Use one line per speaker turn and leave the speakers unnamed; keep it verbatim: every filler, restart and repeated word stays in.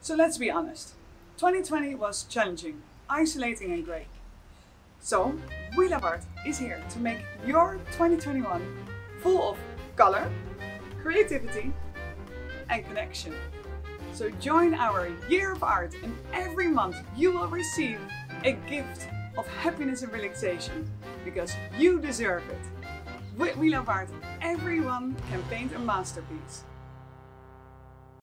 So let's be honest, twenty twenty was challenging, isolating and grey. So We Love Art is here to make your twenty twenty-one full of colour, creativity and connection. So join our year of art, and every month you will receive a gift of happiness and relaxation, because you deserve it. With We Love Art, everyone can paint a masterpiece.